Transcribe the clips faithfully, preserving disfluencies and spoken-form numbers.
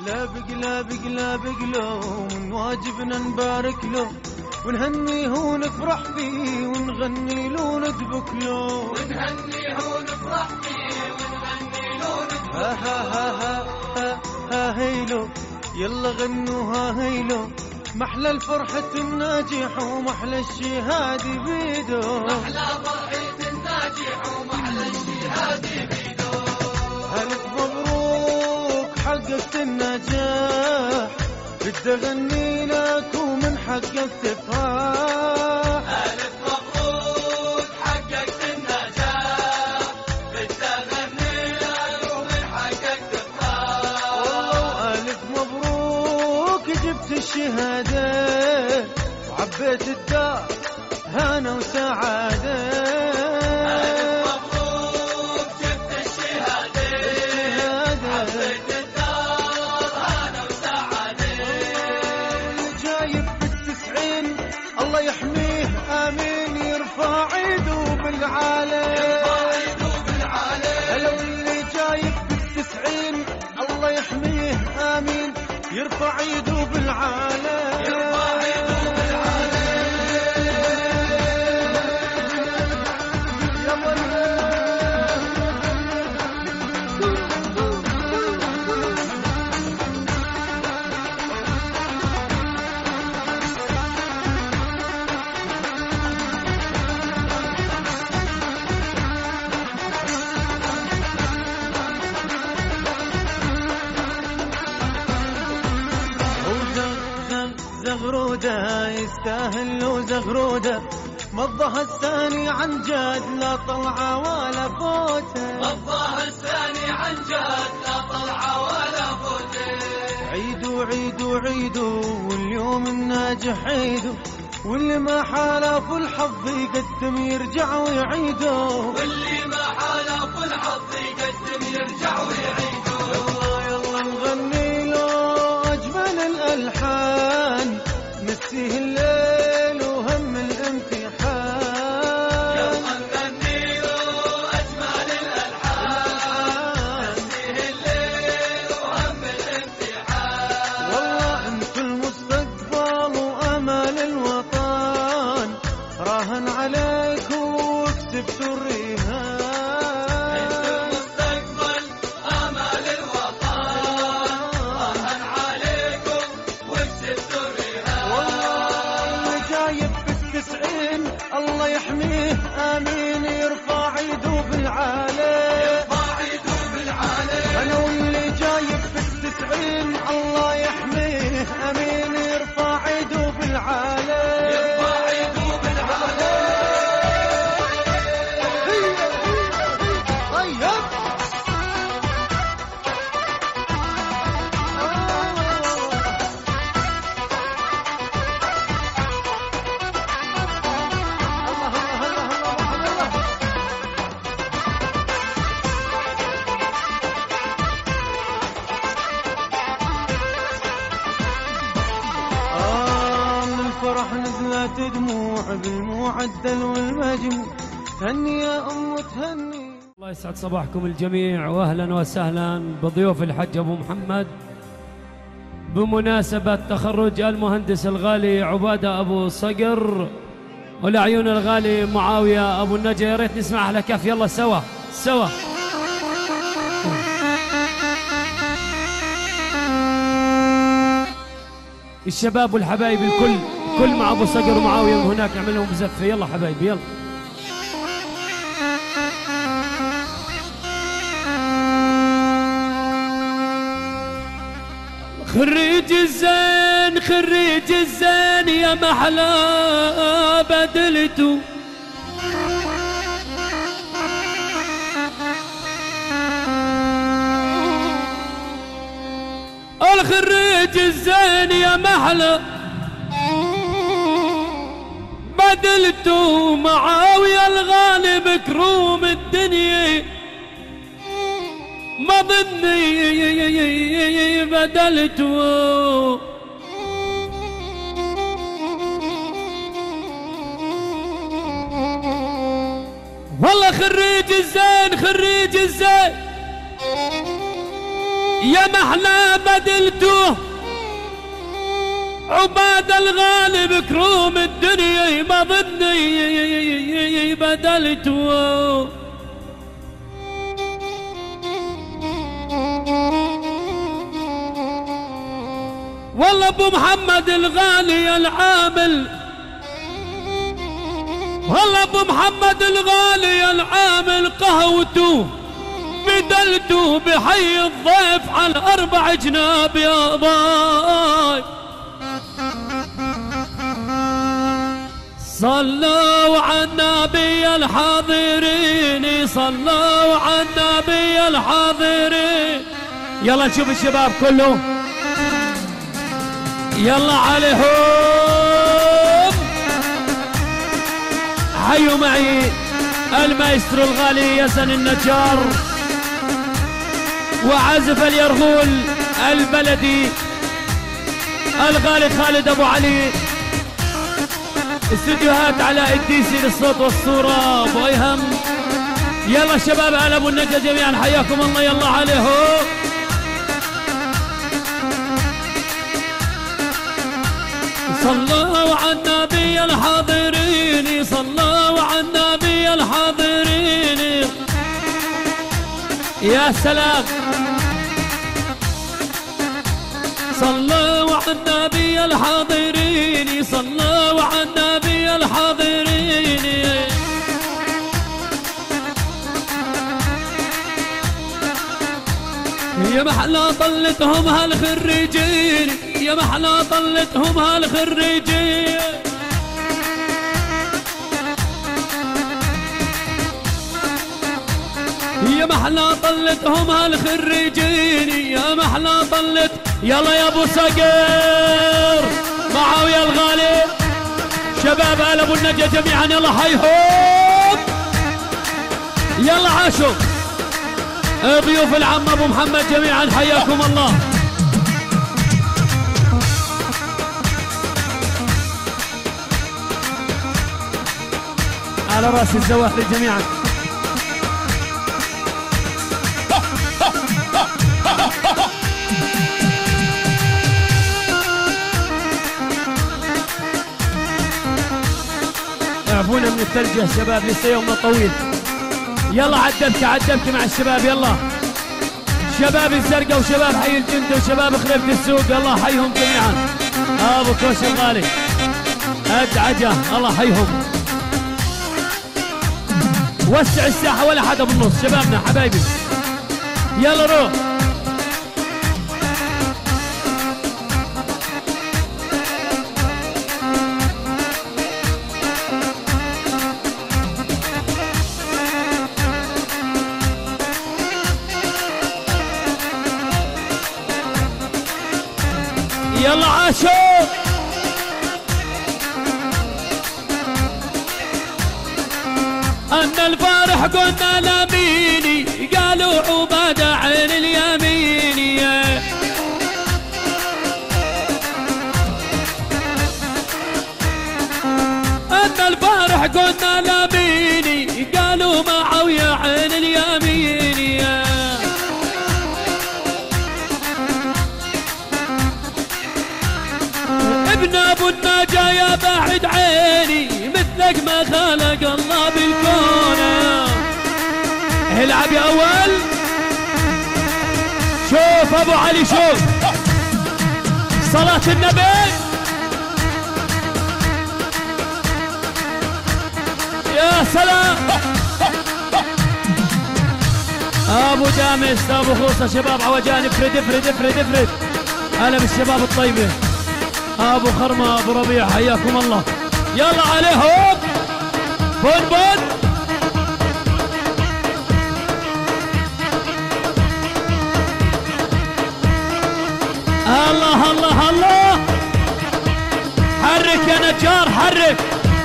لا بقلا بقلا بقلو من واجبنا نبارك له ونهنيه ونفرح فيه ونغني له وندبك له ونهنيه ونفرح فيه ونغني له وندبك ها ها ها ها ها ها هيلو يلا غنوا ها هيلو محلى الفرحة الناجح ومحلى الشهادة بيدو محلى فرحة الناجح ومحلى الشهادة بيدو ألف مبروك حققت النجاح بدي أغني لك ومن حقك تفرح ألف مبروك حققت النجاح بدي أغني لك ومن حقك تفرح والله ألف مبروك جبت الشهادة وعبيت الدار هنا وسعادة ألف مبروك جبت الشهادة عبيت الدار هنا وسعادة اللي جايب بالتسعين الله يحميه آمين يرفع ايده بالعالي يرفع ايده بالعالي لو اللي جايب بالتسعين الله يحميه آمين يرفع ايده بالعالي يرفع ايده بالعالي زغرودة يستاهل له زغرودة مضها الثاني عن جد لا طلعة ولا فوتة مضاها الثاني عن جد لا طلعة ولا فوتة عيدوا عيدوا عيدوا واليوم الناجح عيدوا واللي ما حالف الحظ يقدم يرجع ويعيدوا واللي ما حالف الحظ يقدم يرجع ويعيدوا يلا يلا نغني له أجمل الألحان نسيه الليل وهم الامتحان يلا نغني له أجمل الألحان نسيه الليل وهم الامتحان والله انتو المستقبل وامل الوطن راهن عليك وكسبتوا الرهان انتو المستقبل امل الوطن راهن عليكم وكسبتوا الرهان والله اللي جايب بالتسعين الله يحميه امين يرفع ايده بالعالي يرفع ايده بالعالي انا واللي جايب بالتسعين الله يحميه امين يرفع ايده بالعالي يرفع ايده بالعالي طيب فرح نزلت دموع بالمعدل والمجموع تهني يا أم تهني. الله يسعد صباحكم الجميع واهلا وسهلا بضيوف الحج ابو محمد بمناسبة تخرج المهندس الغالي عبادة ابو صقر والعيون الغالي معاوية ابو النجا. يا ريت نسمع على كف يلا سوا سوا. الشباب والحبايب الكل كل مع ابو صقر ومعاوية وهناك نعمل لهم بزفة. يلا حبايبي يلا. خريج الزين خريج الزين يا محلى بدلته الخريج الزين يا محلى بدلته معاوية الغالب كروم الدنيا ما ظني بدلته والله خريج الزين خريج الزين يا محلى بدلتوه عباد الغالب كروم الدنيا ما ظني بدلتوه والله ابو محمد الغالي العامل والله ابو محمد الغالي العامل قهوته بدلته بحي الضيف على اربع جناب يا ضاي صلوا على النبي الحاضرين صلوا على النبي الحاضرين يلا نشوف الشباب كله يلا عليهم حيوا معي المايسترو الغالي يزن النجار وعازف اليرغول البلدي الغالي خالد ابو علي استديوهات علاء الديسي للصوت والصورة ابو ايهم يلا شباب على ابو النجا جميعا حياكم الله يلا عليهم صلوا على النبي الحاضرين صلوا على النبي الحاضرين يا سلام صلوا على النبي الحاضرين صلوا على النبي الحاضرين يا محلى طلتهم هالخريجين يا محلى طلتهم هالخريجين يا محلى طلتهم هالخريجين يا محلى طلت يلا يا ابو صقر معاوية الغالي شباب آل ابو النجا جميعا يلا حيهم يلا عاشوا ضيوف العم ابو محمد جميعا حياكم الله على راس الزواحل جميعا اعفونا من الثلج يا شباب لسه يومنا طويل يلا عدبك عدبك مع الشباب يلا شباب الزرقاء وشباب حي الجندة وشباب خليفة السوق الله حيهم جميعا ابو كوش الغالي ادعجه الله حيهم وسع الساحة ولا حدا بالنص شبابنا حبايبي يلا روح يلا عاشوا أن الفرح قلنا لميني قالوا عبادة عين اليميني أن الفرح قلنا لميني قالوا معاوية عين اليميني ابن ابو النجا يا بعد عيني مثلك ما خلق الله بالكون العب يا اول شوف ابو علي شوف صلاة النبي يا سلام ابو جامس ابو خوصة شباب عوجان افرد افرد افرد افرد هلا بالشباب الطيبة ابو خرمة ابو ربيع حياكم الله يلا عليهم بون بون الله الله الله حرك يا نجار حرك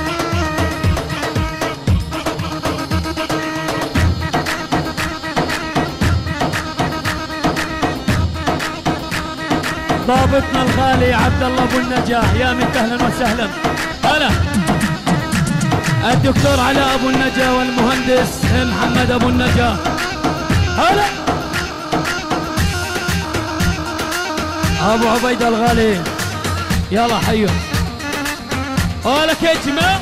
ضابطنا الغالي عبد الله ابو النجاح يا من اهلا وسهلا هلا الدكتور علاء ابو النجا والمهندس محمد ابو النجا هلا ابو عبيده الغالي يلا حيو ولك يا جماعه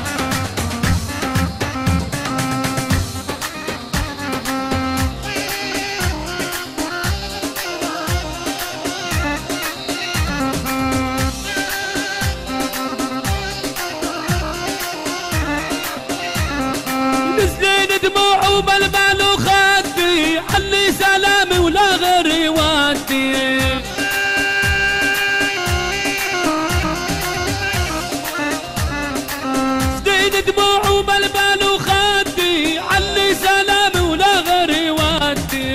نزلين دموع وبلبل وخدي علي سلامي ولا غير ودي نزلين دموع وبلبل وخدي علي سلامي ولا غير ودي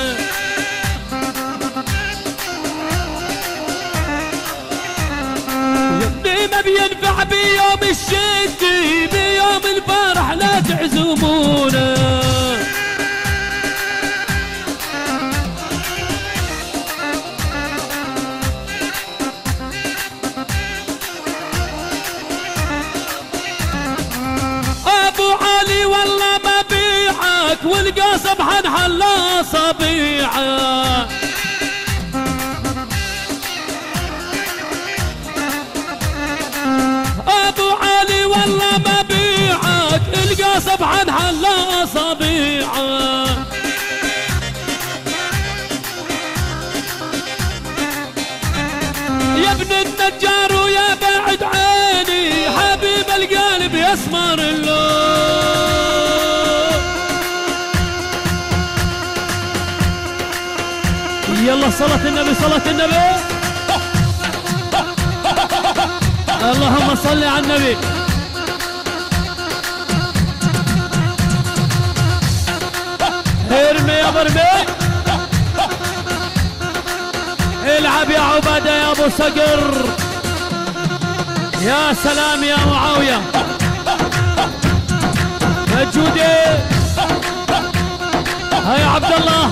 يبني ما بينفع بيوم الشتي بيوم الفرح لا تعزمونا ابو علي والله ما بيعك والقصب حنحل اصابيعك ابو علي والله ما بيعك القصب حنحل اصابيعك يا ابن النجار ويا بعد عيني حبيب القلب يسمر اللون يلا صلاة النبي صلاة النبي اللهم صل على النبي ارمي يا برمي العب يا عبادة يا ابو صقر يا سلام يا معاوية مجودي هيا عبد الله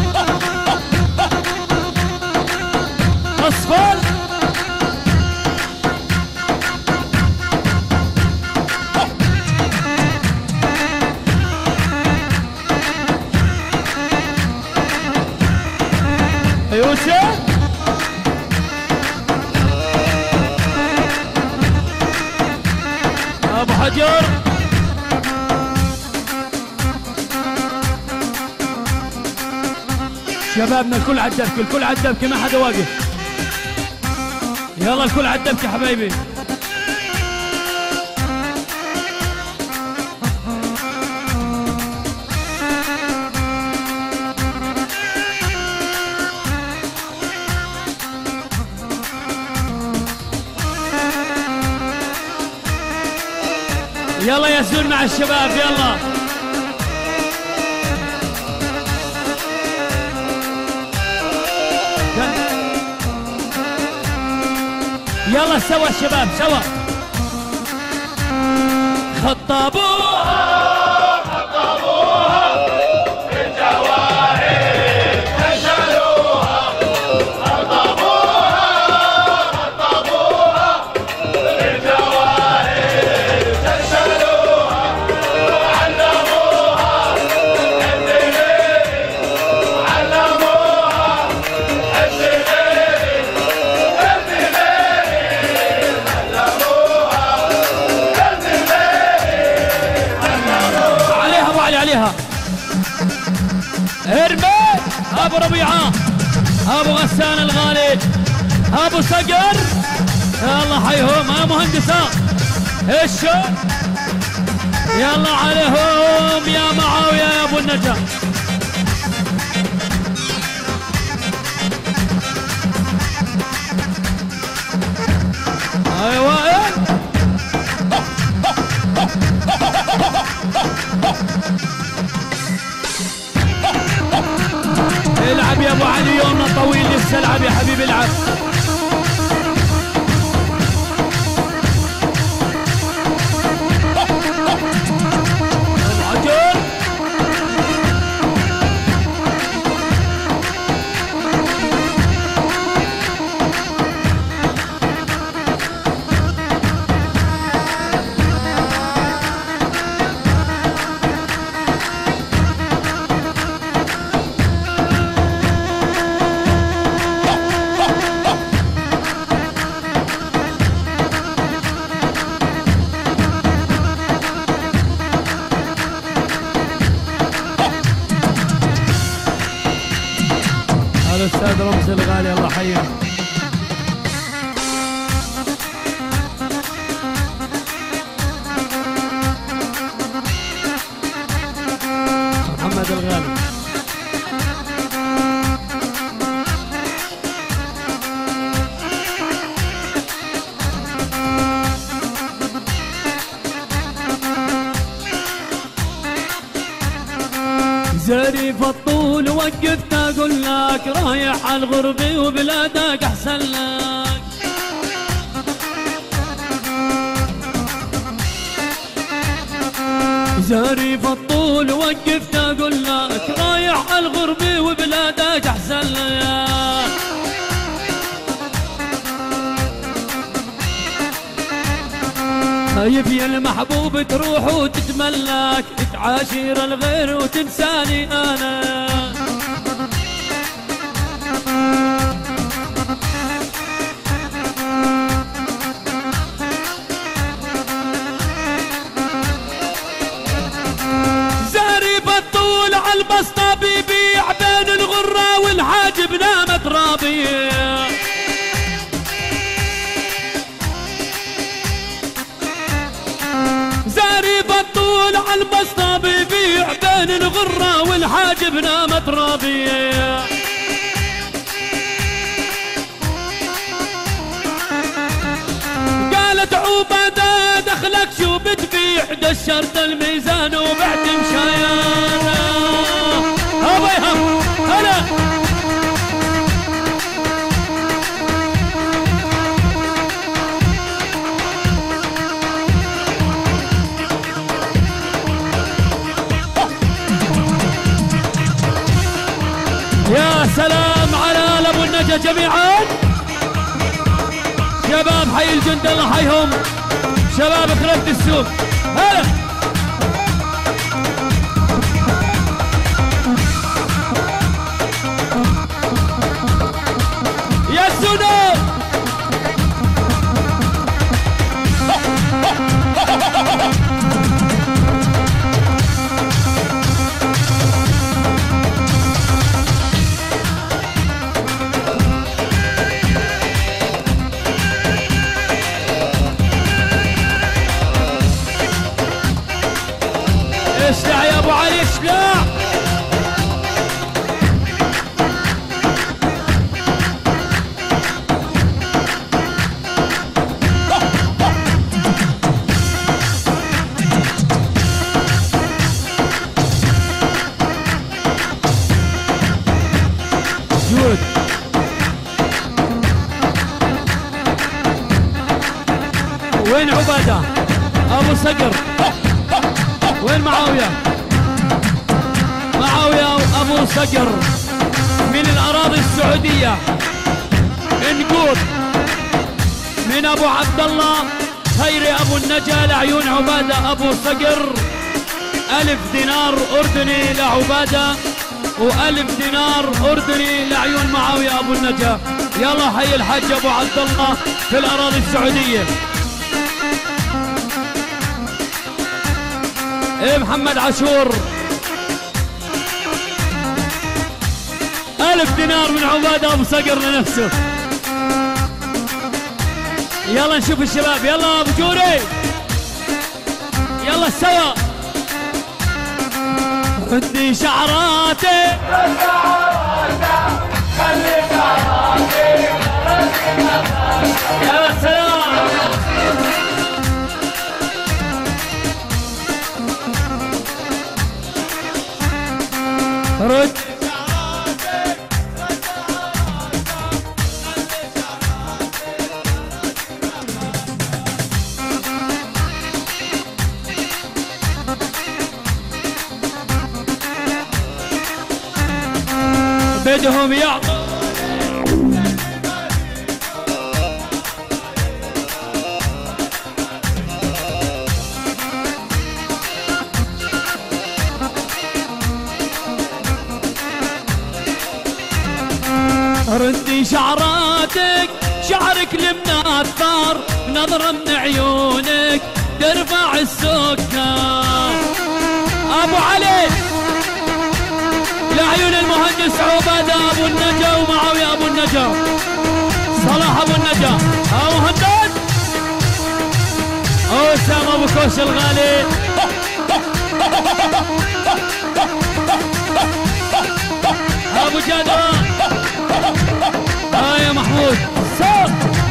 اصفر يوسف ابو حجر شبابنا الكل على الدبكه الكل على الدبكه ما حدا واقف يلا الكل على الدبكه حبايبي يلا يا زول مع الشباب يلا يلا سوا الشباب سوا خطبوها خطبوها بالجواهر نشلوها خطبوها خطبوها بالجواهر نشلوها وعلموها الدليل علموها الدليل الدليل علموها عليها ابو علي عليها ارمي ابو ربيعه ابو غسان الغالي ابو صقر يلا حيهم يا مهندسه ايش يلا عليهم يا معاويه يا ابو النجا ايوه العب يا ابو علي يومنا طويل لسه العب يا حبيبي العب العجل الغالي الله يحييك. محمد الغالي زريف الطول وقفت اقول لك رايح على الغربي وبلادك احسن لك. زريف الطول وقفت اقول لك رايح على الغربي وبلادك احسن لك. خايف يا المحبوب تروح وتتملك تعاشر الغير وتنساني انا. زارب الطول عالبسطة بيبيع بين الغرة والحاجب نامت رابية. زارب الطول عالبسطة بيبيع بين الغرة والحاجب نامت رابية. قالت عبادة دخلك شو بتبيع دشرت الميزان وبعت مشايانا. هبا هلا يا سلام على ابو النجا جميعا. شباب حي الجند الله حيهم، شباب خلفت السوق هلا. يا سودان اشلع يا ابو علي اشلع. جود وين عباده ابو صقر؟ وين معاوية؟ معاوية وأبو صقر من الأراضي السعودية. نقول من أبو عبد الله خيري أبو النجا لعيون عبادة أبو صقر ألف دينار أردني لعبادة وألف دينار أردني لعيون معاوية أبو النجا. يلا حي الحاج أبو عبد الله في الأراضي السعودية. ايه محمد عاشور ألف دينار من عبادة أبو صقر لنفسه. يلا نشوف الشباب يلا أبو جوري يلا سوا. عندي شعراتي خلي شعراتي يا سلام. رد بدهم يعطوا ردي شعراتك شعرك لمنا الثار نظرة من عيونك ترفع السكر. ابو علي عيون المهندس عبادة ابو النجا ومعاوية ابو النجا، صلاح ابو النجا، ابو مهند، اسامة ابو كوش الغالي، ابو جدران، ها يا محمود صوت.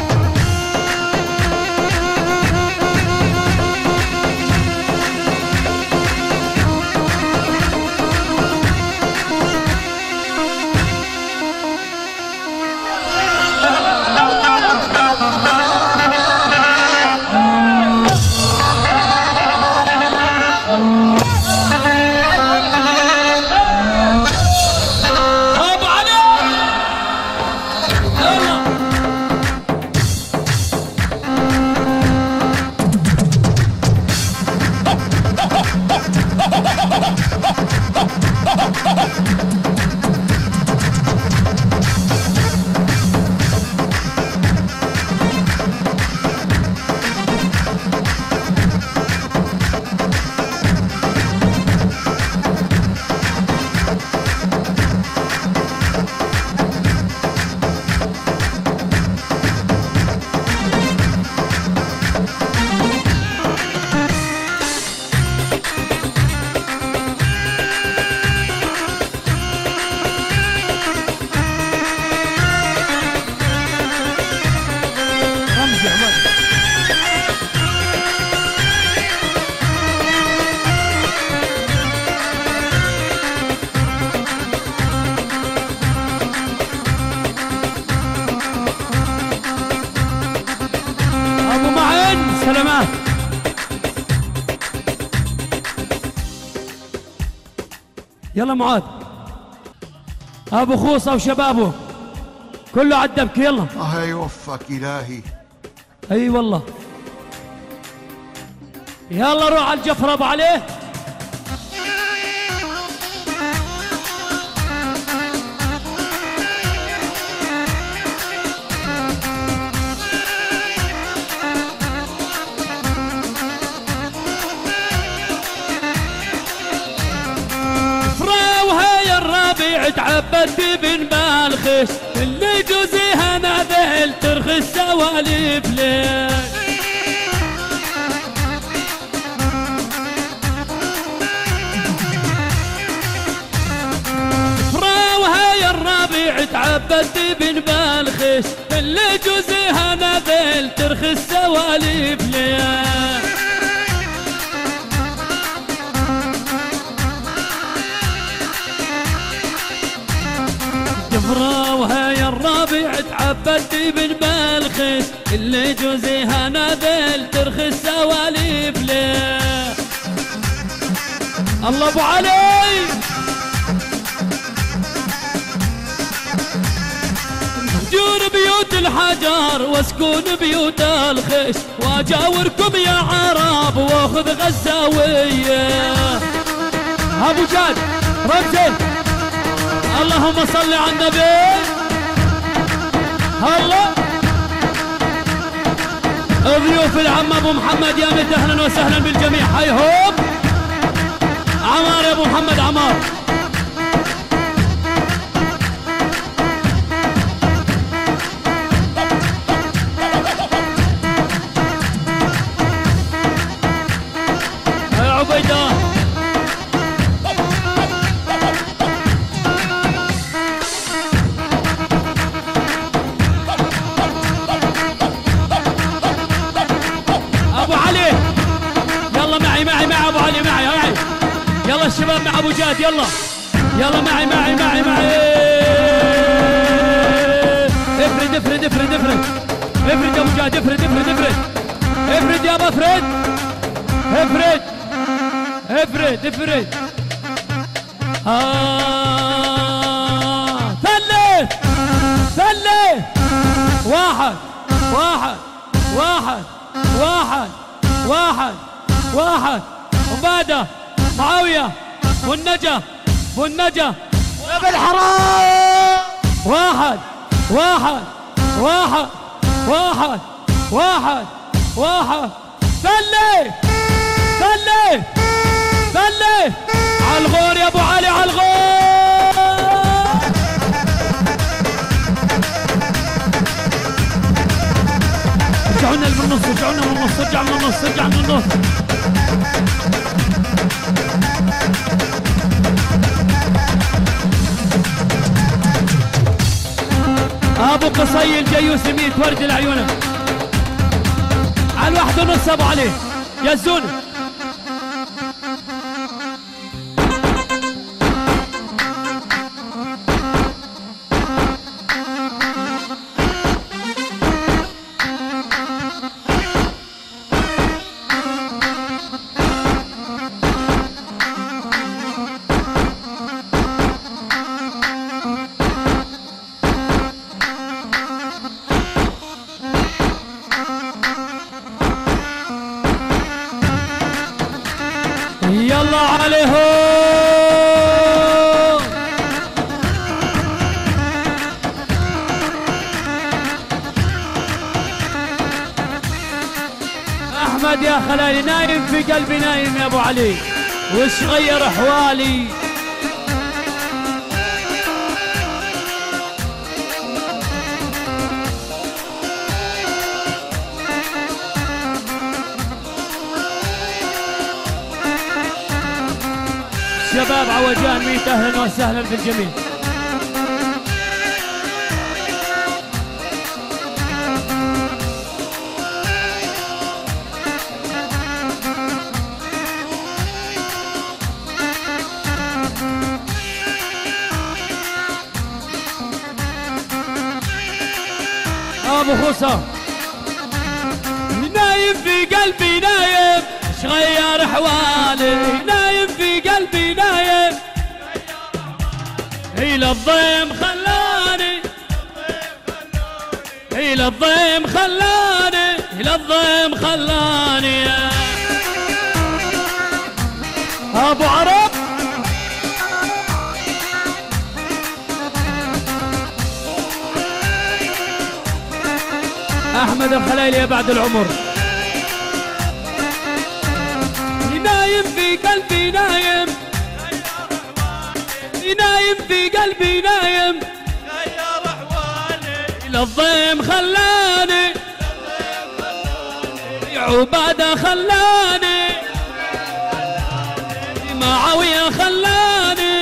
سلامات. يلا معاذ ابو خوصه وشبابه كله عالدبك. يلا الله يوفقك الهي. اي والله. يلا روح على الجفره ابو عليه. تعبت بن بالخش اللي جوزيها نادل ترخي السواليف ليش. فراوها يا الربيع تعبت بن بالخش اللي جوزيها نادل ترخي السواليف ليش. جفراوها يا الربيع تعبت بن بالخش اللي جوزيها نادل ترخي السواليف ليه. الله ابو علي. جور بيوت الحجر واسكون بيوت الخش واجاوركم يا عرب واخذ غزاويه. ابو جاد رمزي اللهم صل على النبي. هلا ضيوف العم ابو محمد يا مت اهلا وسهلا بالجميع. هاي هوب عمار يا ابو محمد عمار. هاي عبيده الشباب مع ابو جاد. يلا يلا معي معي معي معي. افرد افرد افرد افرد افرد يا ابو جاد. افرد افرد افرد افرد يا ابو افرد. افرد افرد افرد. آه ثلث ثلث. واحد واحد واحد واحد واحد واحد. عباده معاوية والنجا والنجا بالحرام. واحد واحد واحد واحد واحد واحد. ثلي ثلي ثلي على الغور يا ابو علي على الغور. رجعوا لنا من النص، رجعوا لنا من النص، رجع من النص، رجع من النص. ابو قصي الجيوسي ميت ورد لعيونه. على الواحد ونص ابو علي يزون. يلا عليهم. احمد يا خلالي نايم في قلبي، نايم يا ابو علي، وش غير احوالي. شباب عوجان ميت اهلا وسهلا في الجميع. ابو خوصه نايم في قلبي، نايم ايش غير احوالي، نايم في قلبي نايم. الى الضيم خلاني، الى الضيم خلاني، الى الضيم خلاني. ابو عرب احمد الخليلي يا بعد العمر. نايم في قلبي نايم، نايم في قلبي نايم. غير احوالي الى الضيم خلاني، عباده خلاني، معاويه خلاني.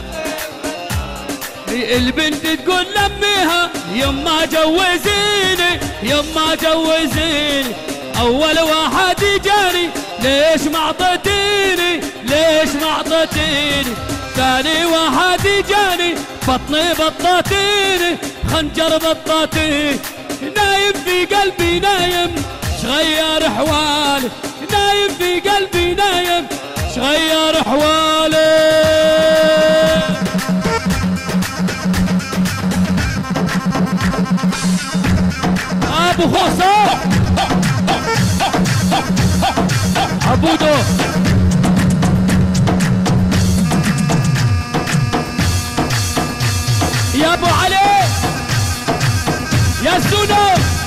البنت تقول لميها يما جوزيني، يما جوزيني. اول واحد جاني ليش ما اعطيتيني، ليش ما اعطيتيني. ثاني واحد جاني بطني بطاتيني، خنجر بطاتيني. نايم في قلبي نايم شغير احوالي، نايم في قلبي نايم شغير احوالي. ابو خوصه عبودو يا ابو علي يا سونو.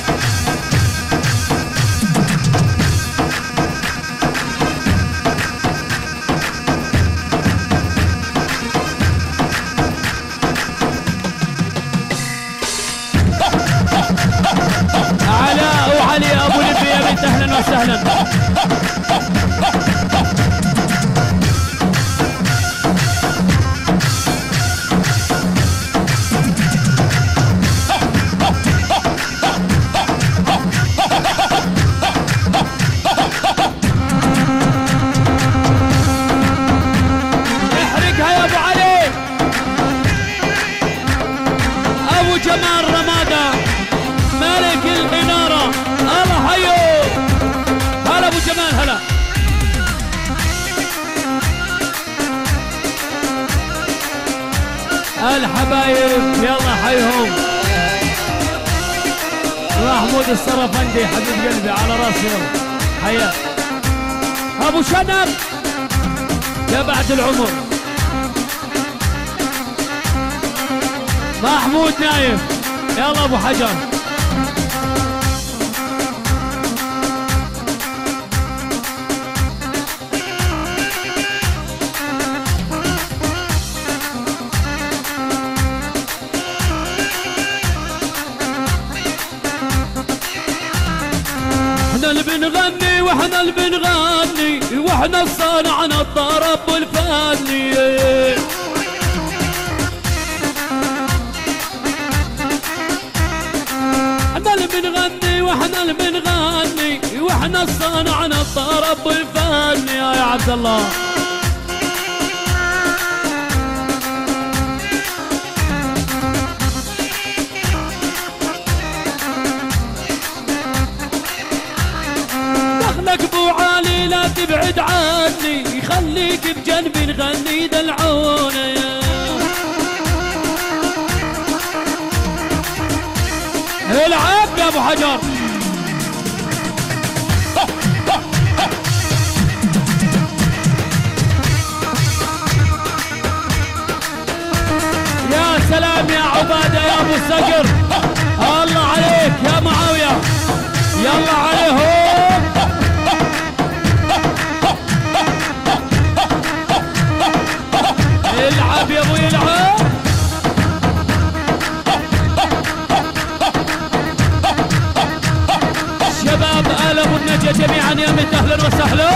علاء وعلي ابو ليبيا بنت اهلا وسهلا. احرقها يا ابو علي. ابو جمال رماده ملك الإنارة. الله حيو. هلا ابو جمال هلا. الحبايب يلا حيهم. محمود الصرفندي حبيب قلبي على راسي حيا. ابو شنب يا بعد العمر. محمود نايم يلا ابو حجر. احنا اللي بنغني واحنا اللي بنغني واحنا صانعنا الطرب والفني. احنا اللي بنغني واحنا اللي بنغني واحنا صانعنا الطرب والفني يا عبد الله. دخلك ابو علي لا تبعد عني خليك بجنبي نغني دلعوني. العب يا ابو حجر. يا سلام يا عباده يا ابو الصقر، الله عليك يا معاويه، يلا عليهم. العب يا ابو يلعب. شباب آل ابو النجا جميعا يا مت اهلا وسهلا.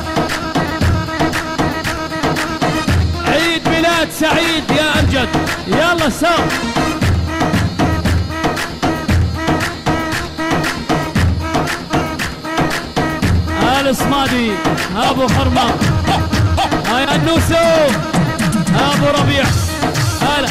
عيد ميلاد سعيد يا امجد، يلا سام. آل صمادي ابو حرمه، هاي النوسو ابو ربيع، هلا.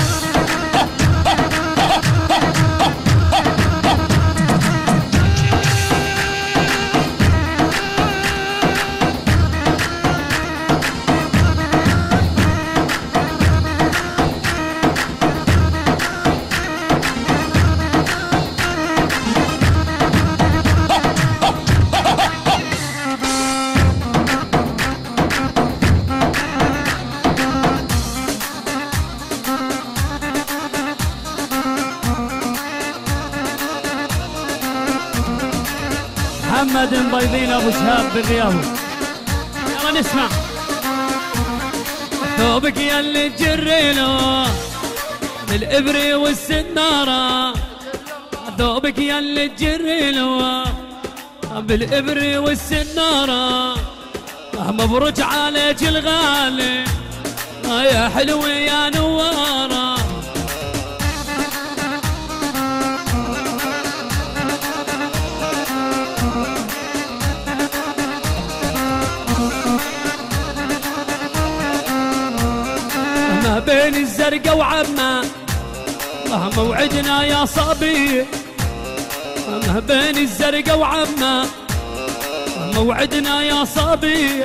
محمد مبيضين ابو شهاب بالرياض، يلا نسمع. ثوبك يا اللي تجريله بالابري والسناره، ثوبك يا اللي تجريله بالابري والسناره، مبروك عليك الغالي يا حلوه يا نواره. ما بين الزرقا وعما موعدنا يا صبي، ما بين الزرقا وعما موعدنا يا صبي.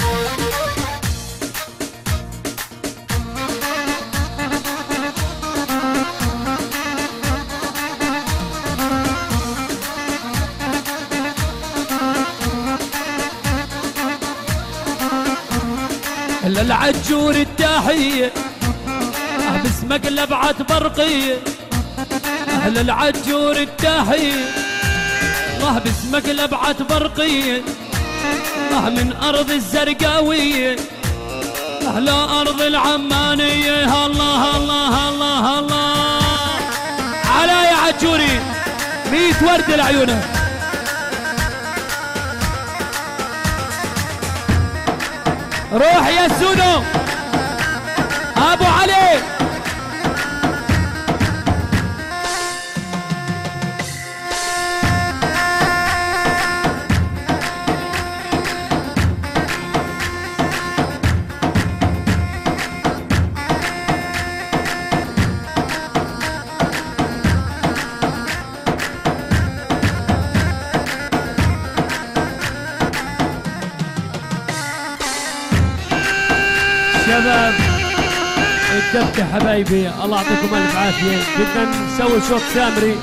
للعجور التحية باسمك لبعت برقية، أهل العجور التحية الله باسمك لبعت برقية، الله من أرض الزرقاوية أهل أرض العمانية. الله الله الله الله على يا عجوري ميت ورد لعيونك. روح يا سودو ابو علي. شباب الدبكة حبايبي الله يعطيكم الف عافية، بدنا نسوي شوط سامري.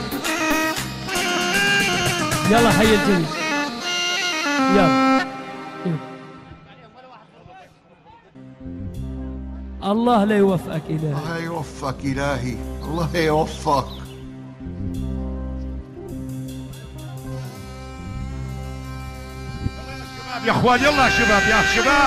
يلا حي الجميع يلا. الله لا يوفقك إلهي، الله يوفقك إلهي، الله يوفقك. يا اخوان يلا يا شباب يا شباب.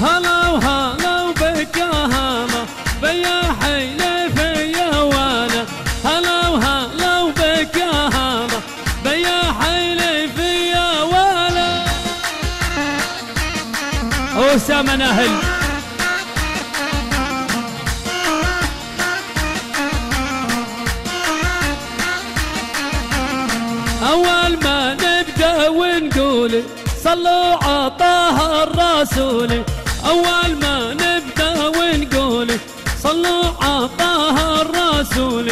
هلا وهلا وبك يا هلا بيا حيلي فيا وانا هلا وهلا وبك يا هلا بيا حيلي فيا وانا أسامة نهل أول ما نبدأ ونقول صلوا عطاها الرسول أول ما نبدأ ونقول صلوا عطاها الرسول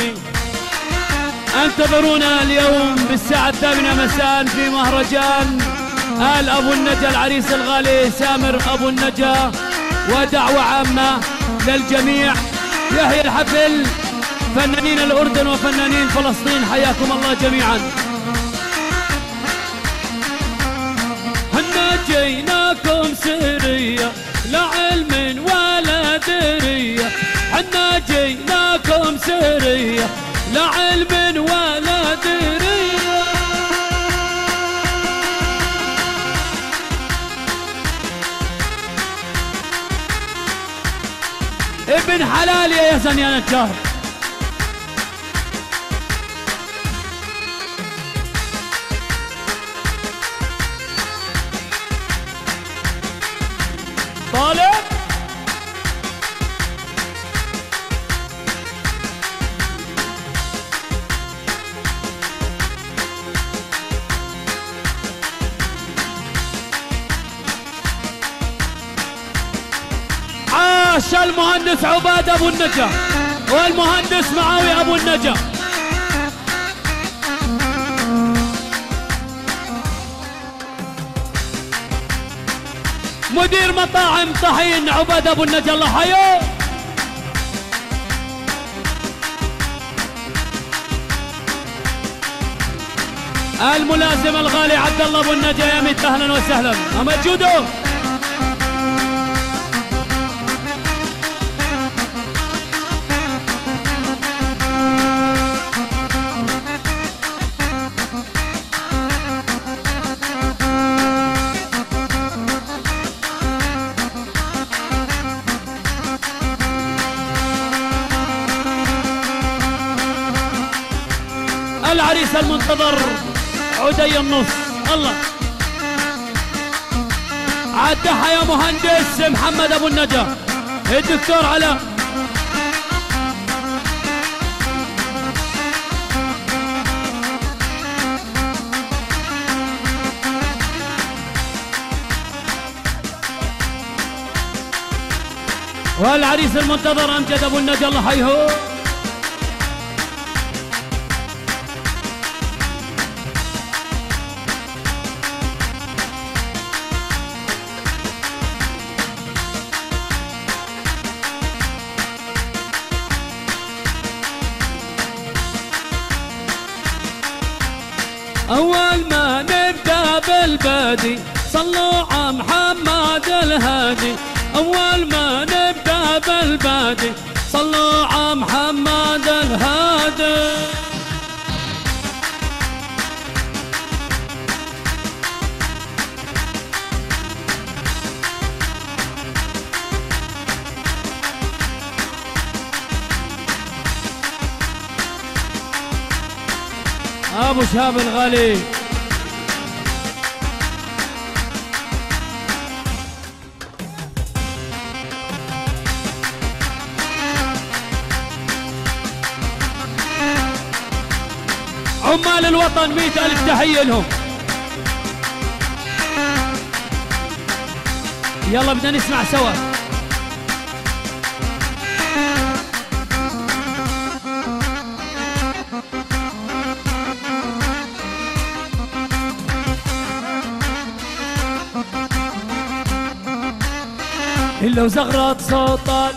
انتظرونا اليوم بالساعة الثامنة مساء في مهرجان آل أبو النجا العريس الغالي سامر أبو النجا ودعوة عامة للجميع يحيى الحفل فنانين الأردن وفنانين فلسطين حياكم الله جميعا. حنا جيناكم سرية لا علم ولا درية حنا جيناكم سرية لا علم ولا درية ابن حلال يا يزن يا نجار طالب عاش المهندس عباد ابو النجا والمهندس معاوي ابو النجا مدير مطاعم طحين عباد ابو النجا الله حيو الملازم الغالي عبد الله ابو النجا يا ميت اهلا وسهلا احمد جودو العريس المنتظر عدي النص الله عدها يا مهندس محمد ابو النجا الدكتور علاء والعريس المنتظر امجد ابو النجا الله حيهو أول ما نبدأ بالبادي صلوا على محمد الهادي أول ما نبدأ بالبادي صلوا على محمد الهادي أبو شهاب الغالي عمال الوطن مئة ألف تحية لهم يلا بدنا نسمع سوا إلا وزغرت صوتك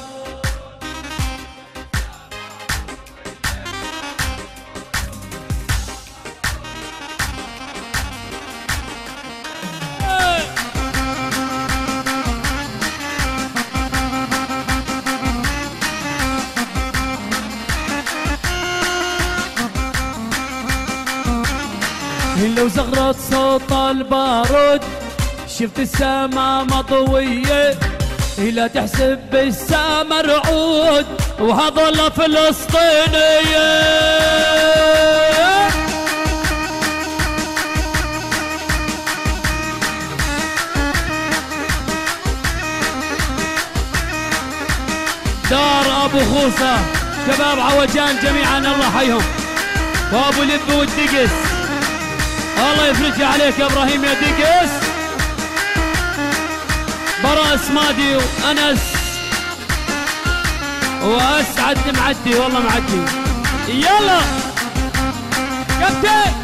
إلا وزغرت صوت البارود شفت السما مضوية لا تحسب بالسامر عود وهذول فلسطينيين. دار ابو خوصه شباب عوجان جميعا الله حيهم، وابو لب والدقس الله يفرجها عليك يا ابراهيم يا دقس. براس مادي وانس واسعد معدي والله معدي. يلا كابتن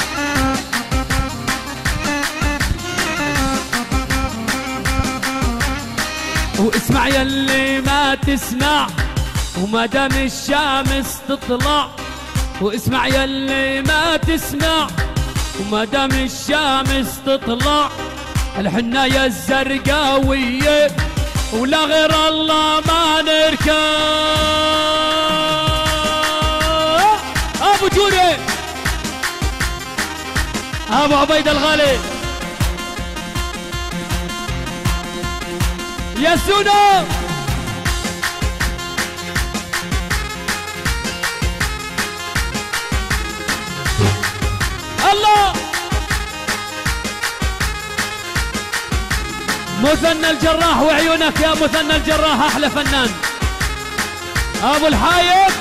واسمع يلي ما تسمع وما دام الشمس تطلع، واسمع يلي ما تسمع وما دام الشمس تطلع. الحناية الزرقاوية ولا غير الله ما نركب. ابو جوري ابو عبيد الغالي يا سونا الله. مثنى الجراح وعيونك يا مثنى الجراح احلى فنان. ابو الحايب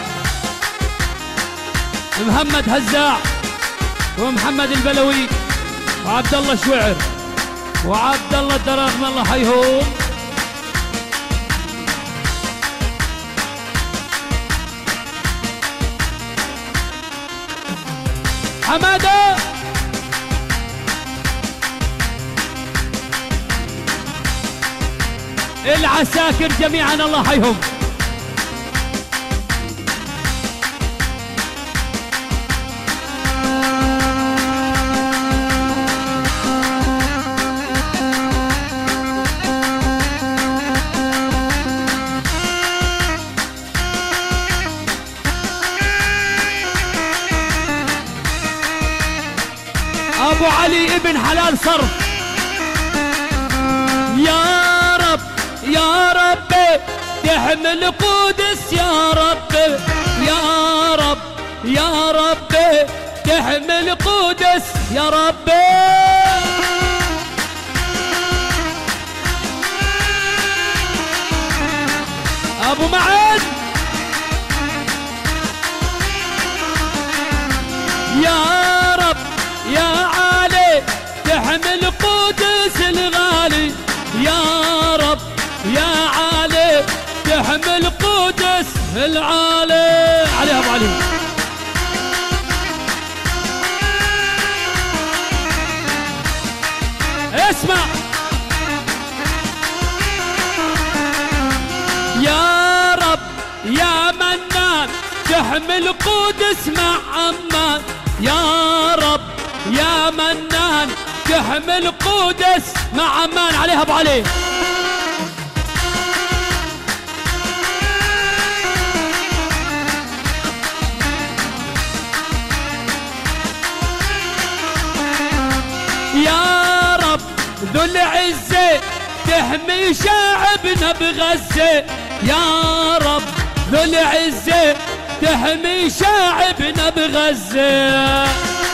محمد هزاع ومحمد البلوي وعبد الله شوعر وعبد الله الدراغم الله حيهم. حماده العساكر جميعا الله حيهم. ابو علي ابن حلال صرف يا رب يا ربي تحمل قدس يا ربي يا رب يا ربي تحمل قدس يا ربي. ابو معد يا رب يا علي تحمل قدس الغالي يا رب يا علي تحمل قدس العالي. علي ابو علي اسمع يا رب يا منان تحمل قدس مع عمان يا رب يا منان تحمل قدس مع عمان. عليها ابو علي يا رب ذو العزة تحمي شعبنا بغزة يا رب ذو العزة تحمي شعبنا بغزة.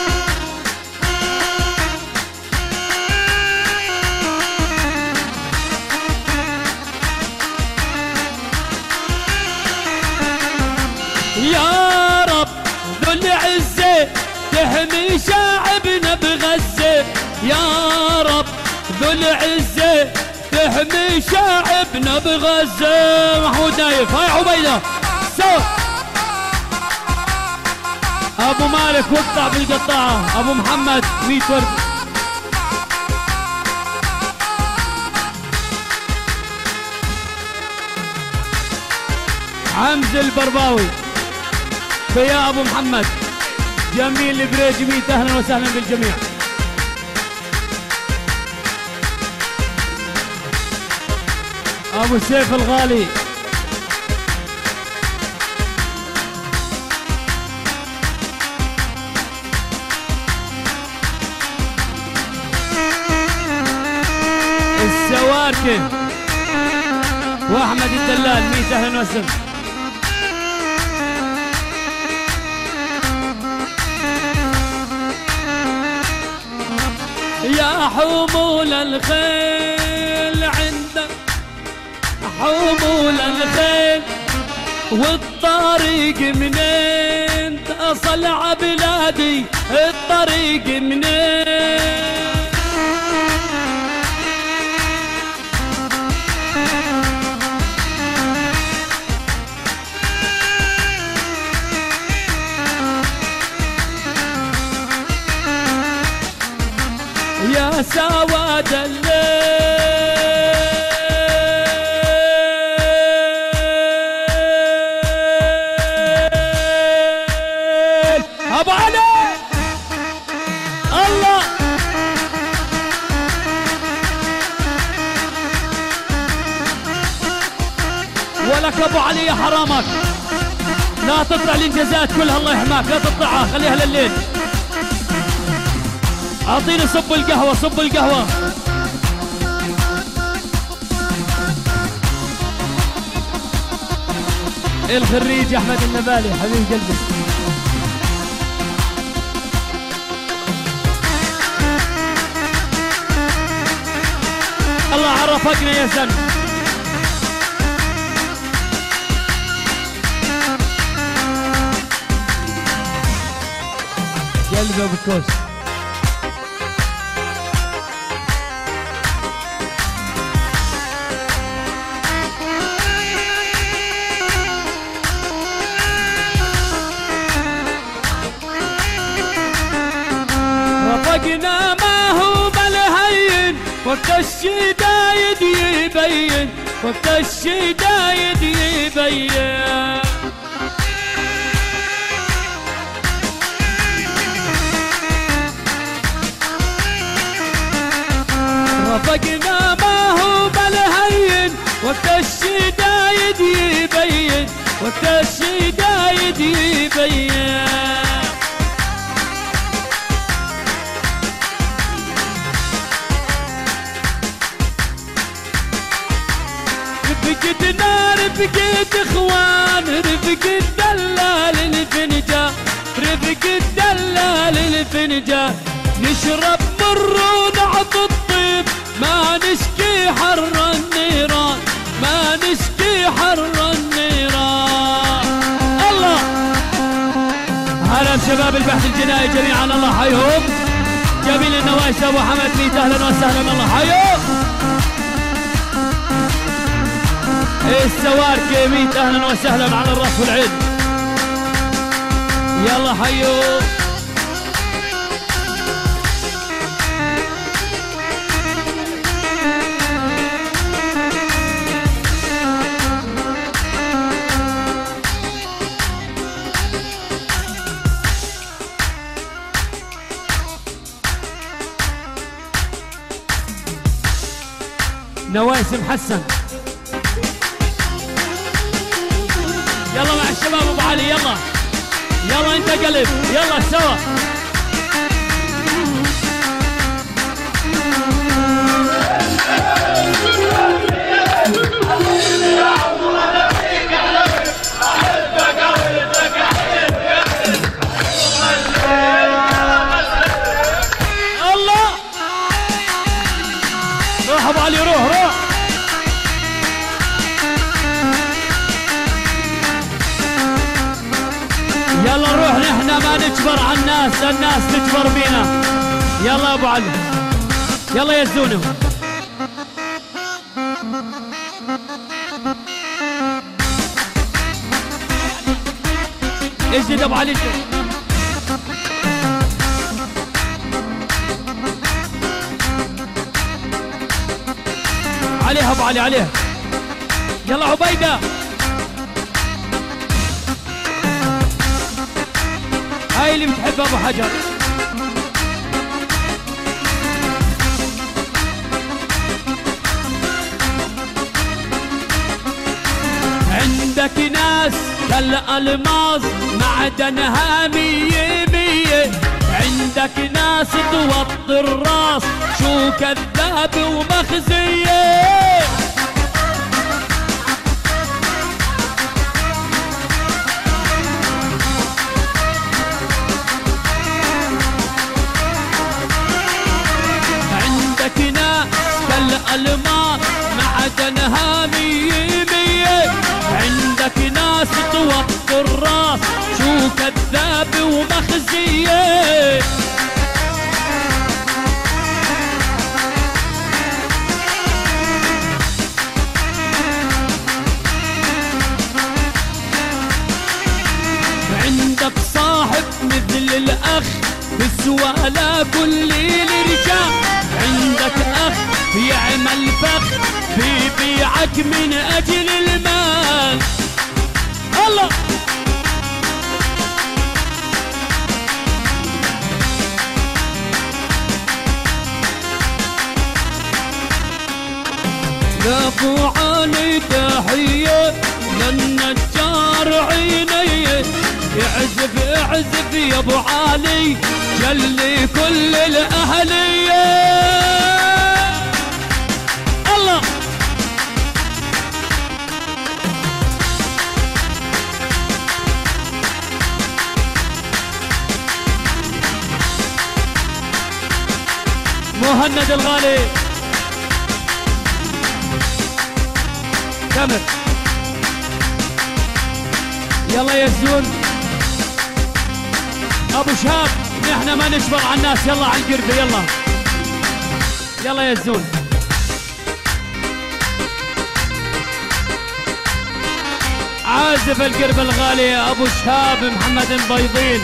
يا رب ذو العزة تحمي شعبنا بغزة يا رب ذو العزة تحمي شعبنا بغزة. محمود نايف هاي عبيدة سو ابو مالك وقطع بالقطاعة ابو محمد ميت ورد. حمزة البرباوي فيا ابو محمد جميل البريجي ميت اهلا وسهلا بالجميع. ابو سيف الغالي السواكن واحمد الدلال مية اهلا وسهلا. يا حمول الخيل عندك حمول الخيل والطريق منين تصل عبلادي الطريق منين يا سواد الليل ابو علي الله ولك ابو علي يا حرامك لا تطلع الانجازات كلها الله يحماك لا تطلعها خليها لليل. اعطيني صب القهوة صب القهوة. الخريج احمد النبالي حبيب قلبي. الله عرفقنا يا زن. قلبي ابو كوس. رفقنا ما هو بالهين وقت الشدايد يبين وقت الشدايد يبين. رفقنا ما هو بالهين وقت الشدايد يبين وقت الشدايد يبين. رفقتنا رفقت اخوان رفقت دلال الفنجان رفقت دلال الفنجان. نشرب مر ونعطي الطيب ما نشكي حر النيران ما نشكي حر النيران. الله هلا بشباب البحث الجنائي جميعا الله حيهم. جميل النوايس ابو حمد ميت اهلا وسهلا الله حيهم. السواركي ميت اهلا وسهلا على الراس والعين يلا حيو. نوايس محسن يلا مع الشباب ابو علي يلا يلا انت قلب يلا سوا. الله روح ابو علي روح روح. يلا نروح نحن ما نجبر على الناس الناس تجبر بينا. يلا ابو علي يلا يزونهم. اجد ابو علي عليها ابو علي عليها. يلا عبيده هاي اللي بتحب ابو حجر. عندك ناس كالالماس معدنها مية مية. عندك ناس توطي الراس شو كذاب ومخزية. المال معدنها مية مية. عندك ناس توطي الراس شو كذاب ومخزية. عندك صاحب مثل الأخ بسوى لا كل الرجال. عندك أخ يعمل فخ بيبيعك من أجل المال. الله لابو علي تحية للنجار عيني. اعزف اعزف يا ابو علي جلي كل الاهلية. الله مهند الغالي كمل. يلا يا زون ابو شهاب نحن ما نشبر على الناس. يلا على القربة يلا يلا يا زون. عازف القربة الغالي ابو شهاب محمد البيضين.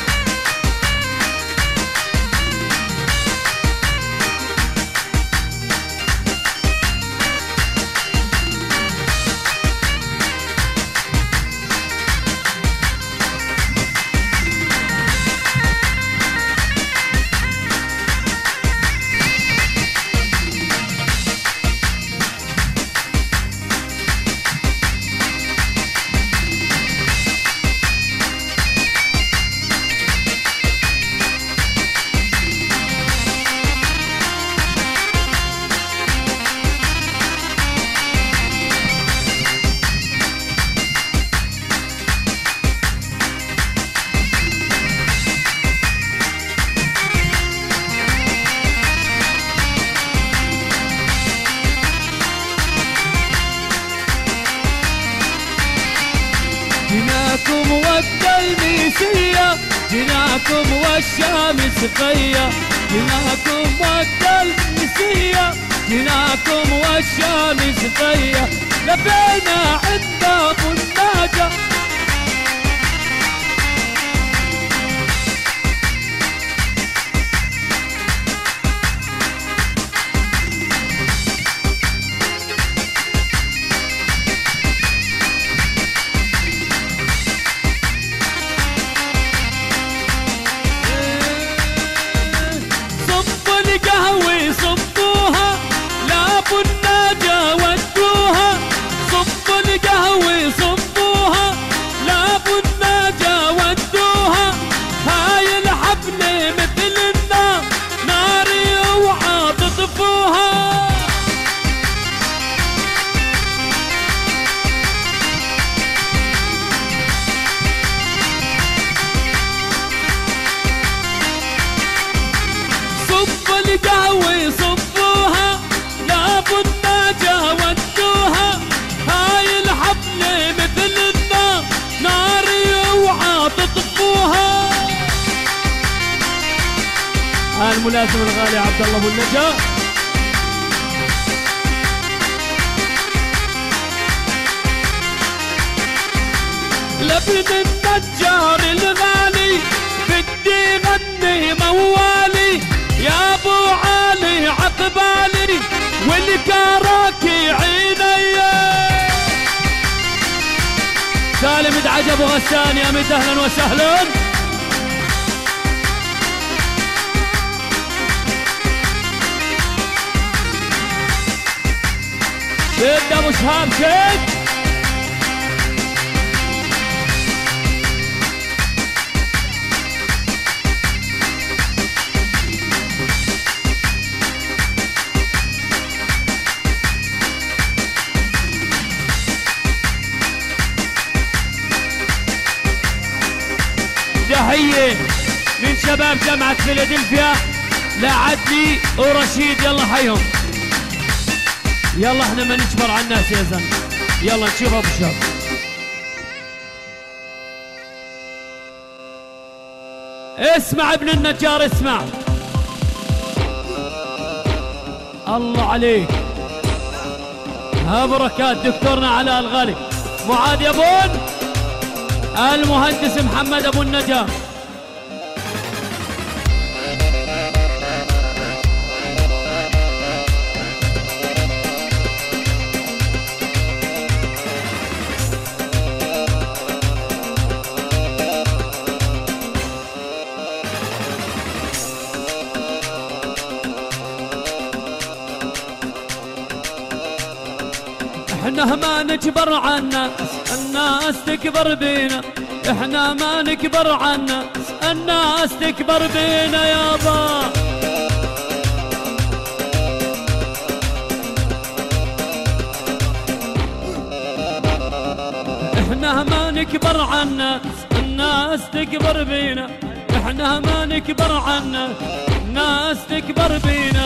جناكم والتلميسية جناكم والشمس فيا. جناكم والتلميسية جناكم والشمس فيا. لبينا عند ابو الناجة صبوها لابو الناجة ودوها. صبوا القهوة صبوها لابو الناجة ودوها. هاي الحفلة مثل النار ناري اوعى تطفوها. صبوا القهوة صبوها لابو الناجة ودوها. هاي الحفلة مثل النار ناري اوعى تطفوها. الملازم الغالي عبد الله ابو النجا. لابن النجار الغالي بدي غني موالي. يا ابو علي عقبالي والكراكي عيني. سالم دعج ابو غسان يا ميت اهلا وسهلا. شد ابو شهاب شد. تحية من شباب جامعة فيلادلفيا لعدلي ورشيد. يلا حيهم. يلا احنا ما نجبر على الناس يا زلمه. يلا نشوف ابو شاب. اسمع ابن النجار اسمع. الله عليك. ها بركات دكتورنا علاء الغالي. معاذ يابون. المهندس محمد ابو النجار. احنا ما نكبر عالناس، الناس تكبر بينا. احنا ما نكبر عالناس، الناس تكبر بينا يابا. احنا ما نكبر عالناس، الناس تكبر بينا. احنا ما نكبر عالناس، الناس تكبر بينا.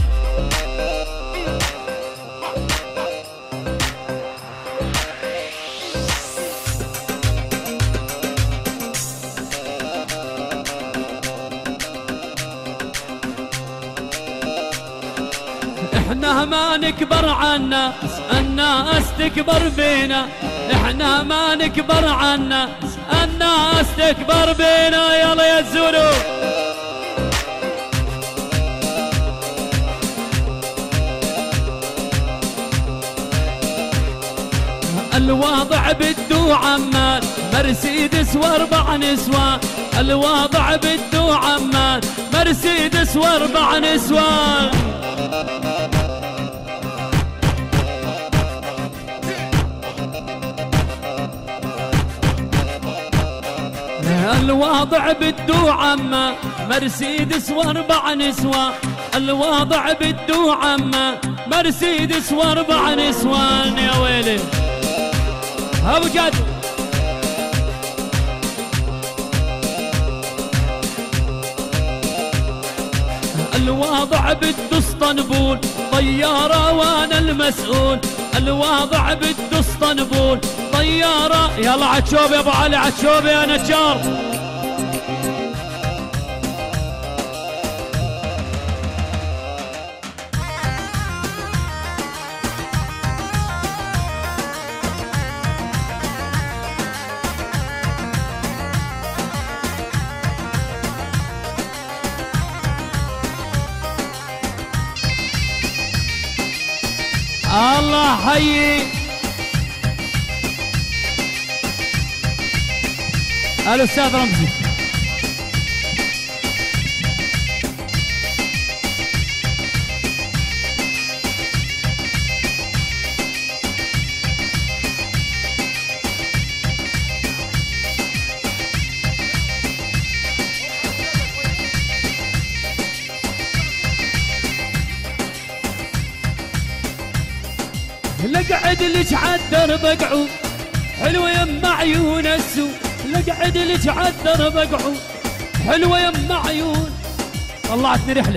احنا ما نكبر عالناس، الناس تكبر بينا. احنا ما نكبر عالناس، الناس تكبر بينا. يلا يا الزولو. الواضع بدو عمان مرسيدس واربع نسوان. الواضع بدو عمان مرسيدس واربع نسوان. الواضع بدو عمان مرسيدس واربع نسوان. الواضع بدو عمان مرسيدس واربع نسوان. يا ويلي ابو جد. الواضع بدو اسطنبول طيارة وانا المسؤول. الواضع بدو اسطنبول طيارة. يلا عتشوب يا ابو علي، عتشوب يا نجار. الله حيي الاستاذ رمزي. لقعد لك عالدرب اقعد حلوه يما عيون السوق. لقعد لك عالدرب اقعد حلوه يما عيون. طلعتني رحله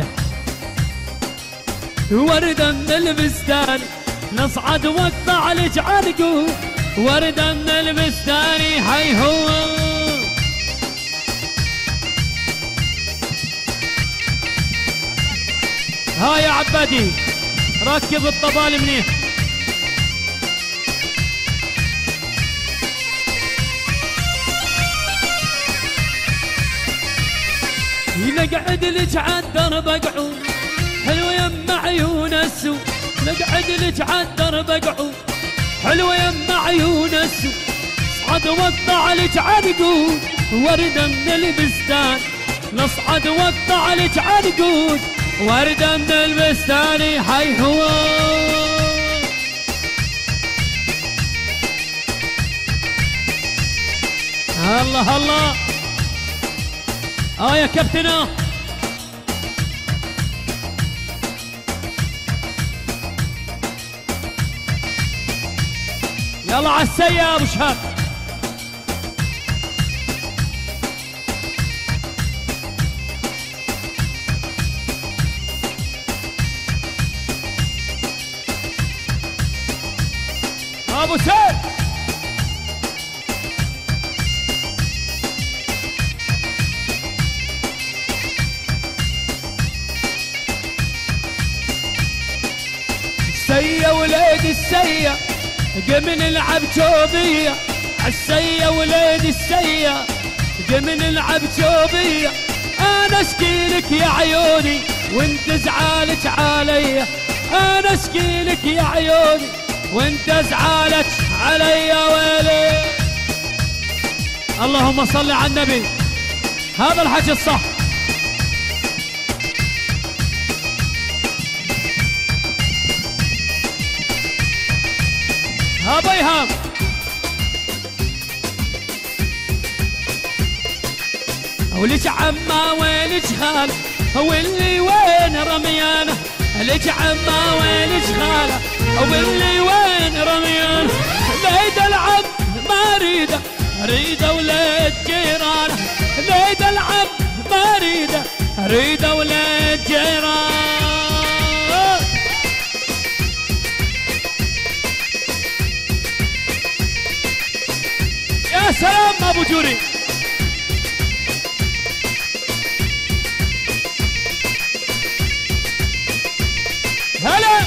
ورده من البستان نصعد واقطع لك عالقوق. ورده من البستان حي هو. ها يا عبادي ركب الطبال منيح. لقعد لك عالدرب اقعد حلوه يما عيون السوق. لقعد لك عالدرب اقعد حلوه يما عيون السوق. اصعد واقطع لك عالقود ورده من البستان. نصعد واقطع لك عالقود ورده من البستان حي هو. الله الله. اه يا كابتنه يلا عالسيا يا ابو شهاب. ابو سيد السيا وليد السيا قم نلعب جوبيه السيا وليد السيا قم نلعب جوبيه انا اشكيلك يا عيوني وانت زعالك عليا انا اشكيلك يا عيوني وانت زعالك عليا ويلي. اللهم صل على النبي. هذا الحكي الصح. ها بيهام ولك عما وينك خال واللي وين رميانه لك عما وينك خاله واللي وين رميانه ليد العم ما اريده اريده ولاد جيرانه ليد العم ما اريده اريده ولاد جيرانه. يا سلام ابو جوري. هلا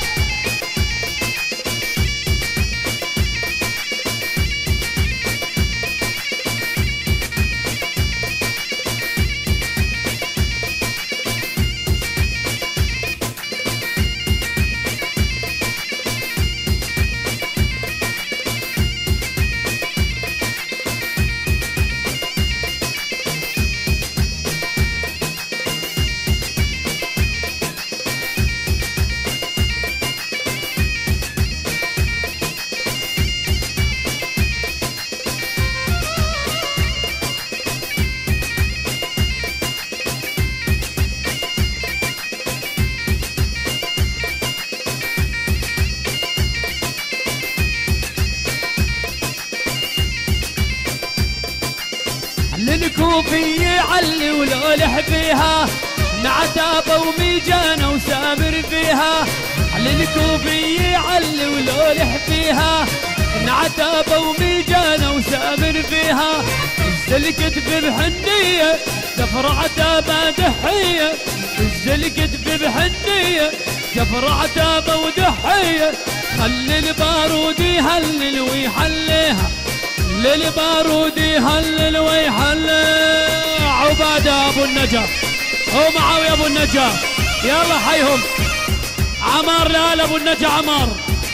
للكوفية علي ولولح فيها نعتابة وميجانة وسامر فيها للكوفية علي ولولح فيها نعتابة وميجانة وسامر فيها الزلكت بحنية جفر عتابة دحية الزلكت بحنية جفر عتابة ودحية خلي البارود يهلل ويحليها للبارود يهلل ويحلل. عبادة ابو النجار ومعاوية ابو النجار يلا حيهم. عمار لال ابو النجار عمار.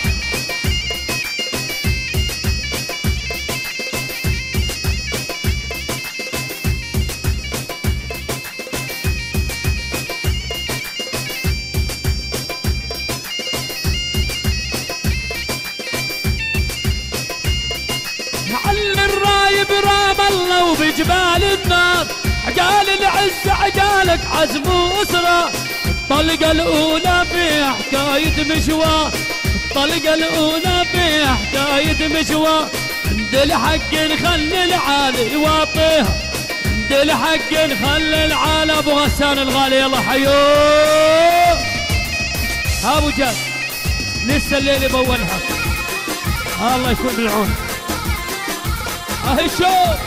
وبجبال النار عقال العز عقالك عزم وأسرة الطلقة الأولى في حكاية مشوار الطلقة الأولى في حكاية مشوار عند الحق نخلي العالي واطيها عند الحق نخلي العالي. أبو غسان الغالي يلا حيوه. أبو جاب لسه الليل بولها الله يكون بالعون. أهي شوف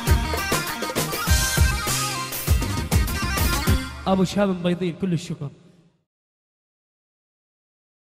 ابو شهاب مبيضين كل الشكر.